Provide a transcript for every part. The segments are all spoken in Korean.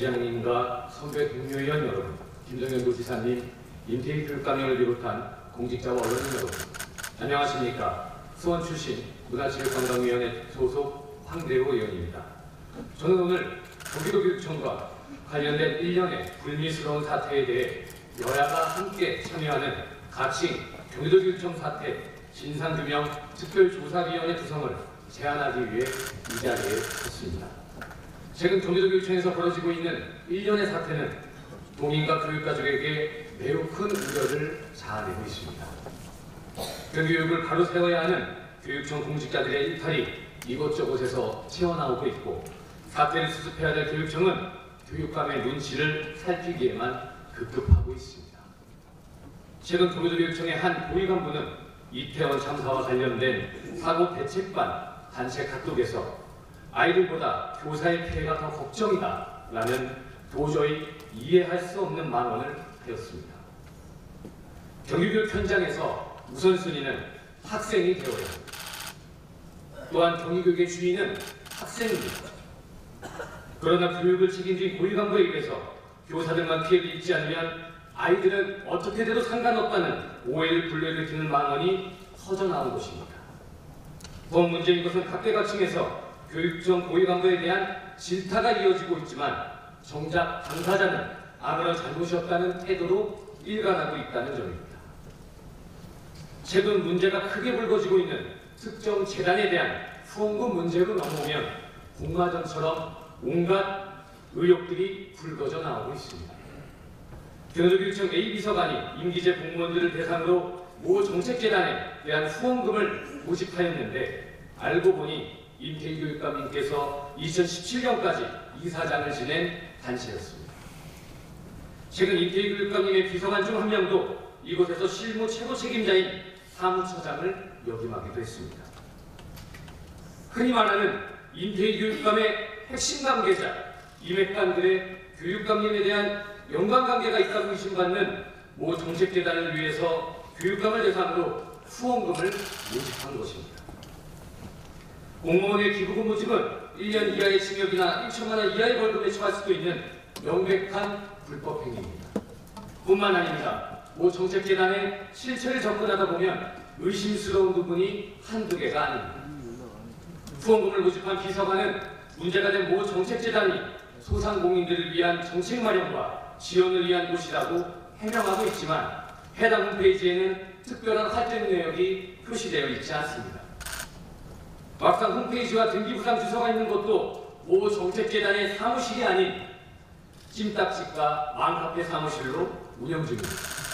위원장님과 선배 동료위원 여러분, 김정현 도지사님, 임태희 교육감님을 비롯한 공직자와 언론인 여러분, 안녕하십니까. 수원 출신 문화체육관광위원회 소속 황대호 의원입니다. 저는 오늘 경기도교육청과 관련된 일련의 불미스러운 사태에 대해 여야가 함께 참여하는 가칭 경기도교육청 사태 진상규명 특별조사위원회 구성을 제안하기 위해 이 자리에 섰습니다. 최근 경기도교육청에서 벌어지고 있는 일련의 사태는 동인과 교육가족에게 매우 큰 우려를 자아내고 있습니다. 경교육을 바로 세워야 하는 교육청 공직자들의 일탈이 이곳저곳에서 튀어나오고 있고, 사태를 수습해야 될 교육청은 교육감의 눈치를 살피기에만 급급하고 있습니다. 최근 경기도교육청의 한 고위간부는 이태원 참사와 관련된 사고 대책반 단체 카톡에서 아이들보다 교사의 피해가 더 걱정이다 라는 도저히 이해할 수 없는 망언을 하였습니다. 경기교육 현장에서 우선순위는 학생이 되어야 합니다. 또한 경기교육의 주인은 학생입니다. 그러나 교육을 책임진 고위간부에 의해서 교사들만 피해를 입지 않으면 아이들은 어떻게 돼도 상관없다는 오해를 불러일으키는 망언이 터져나온 것입니다. 더 문제인 것은 각계각층에서 교육청 고위간부에 대한 질타가 이어지고 있지만 정작 당사자는 아무런 잘못이 없다는 태도로 일관하고 있다는 점입니다. 최근 문제가 크게 불거지고 있는 특정 재단에 대한 후원금 문제로 넘어오면 공마전처럼 온갖 의혹들이 불거져 나오고 있습니다. 경기도교육청 A비서관이 임기제 공무원들을 대상으로 모 정책재단에 대한 후원금을 모집하였는데, 알고 보니 임태희 교육감님께서 2017년까지 이사장을 지낸 단체였습니다. 최근 임태희 교육감님의 비서관 중 한 명도 이곳에서 실무 최고 책임자인 사무처장을 역임하기도 했습니다. 흔히 말하는 임태희 교육감의 핵심 관계자 임핵관들의 교육감님에 대한 연관관계가 있다고 의심받는 모 정책재단을 위해서 교육감을 대상으로 후원금을 모집한 것입니다. 공무원의 기부금 모집은 1년 이하의 징역이나 1천만 원 이하의 벌금에 처할 수도 있는 명백한 불법 행위입니다. 뿐만 아닙니다. 모 정책재단의 실체를 접근하다 보면 의심스러운 부분이 한두 개가 아닙니다. 후원금을 모집한 비서관은 문제가 된 모 정책재단이 소상공인들을 위한 정책 마련과 지원을 위한 곳이라고 해명하고 있지만 해당 홈페이지에는 특별한 활동 내역이 표시되어 있지 않습니다. 막상 홈페이지와 등기부상 주소가 있는 곳도 모 정책재단의 사무실이 아닌 찜닭집과 맘카페 사무실로 운영 중입니다.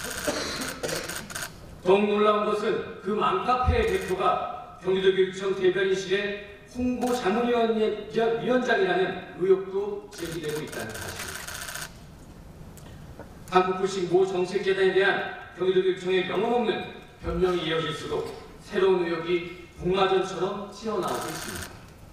더욱 놀라운 것은 그 맘카페의 대표가 경기도교육청 대변인실의 홍보 자문위원장이라는 의혹도 제기되고 있다는 사실입니다. 한국불식 모 정책재단에 대한 경기도교육청의 명함없는 변명이 이어질수록 새로운 의혹이 공마전처럼 튀어나오고 있습니다.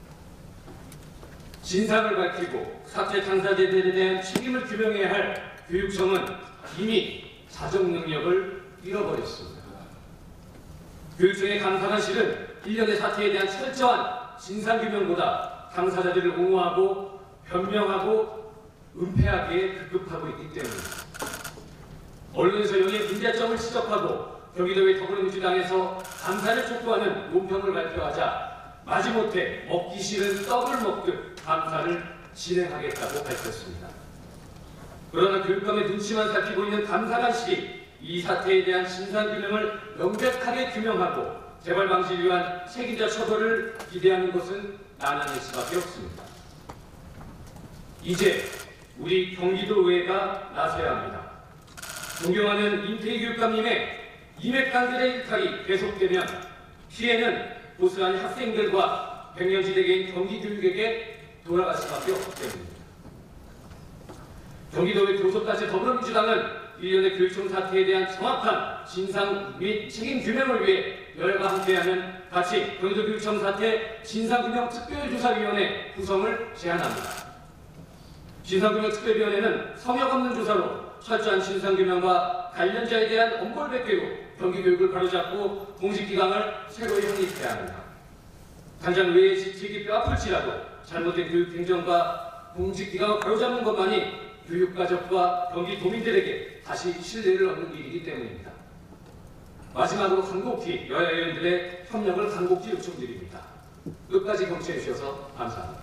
진상을 밝히고 사태 당사자들에 대한 책임을 규명해야 할 교육청은 이미 자정 능력을 잃어버렸습니다. 교육청의 감사관실은 일련의 사태에 대한 철저한 진상규명보다 당사자들을 옹호하고 변명하고 은폐하기에 급급하고 있기 때문입니다. 언론에서 여기에 문제점을 지적하고 경기도의 더불어민주당에서 감사를 촉구하는 논평을 발표하자 마지못해 먹기 싫은 떡을 먹듯 감사를 진행하겠다고 밝혔습니다. 그러나 교육감의 눈치만 살피고 있는 감사관실이 이 사태에 대한 진상규명을 명백하게 규명하고 재발 방지를 위한 책임자 처벌을 기대하는 것은 난항일 수밖에 없습니다. 이제 우리 경기도의회가 나서야 합니다. 존경하는 임태희 교육감님의 임핵관들의 일탈이 계속되면 피해는 고스란히 학생들과 백년지대계인 경기교육에게 돌아갈 수밖에 없기 때문입니다. 경기도의 교섭단체 더불어민주당은 일련의 교육청 사태에 대한 정확한 진상 및 책임 규명을 위해 여야가 함께하는 같이 경기도교육청 사태 진상규명 특별조사위원회 구성을 제안합니다. 진상규명 특별위원회는 성역 없는 조사로 철저한 진상규명과 관련자에 대한 엄벌백계로 경기교육을 바로잡고 공식기강을 새로이 확립해야 합니다. 당장 의회의 직책이 뼈아플지라도 잘못된 교육 행정과 공직기강을 바로잡는 것만이 교육가족과 경기도민들에게 다시 신뢰를 얻는 일이기 때문입니다. 마지막으로 간곡히 여야 의원들의 협력을 간곡히 요청드립니다. 끝까지 경청해 주셔서 감사합니다.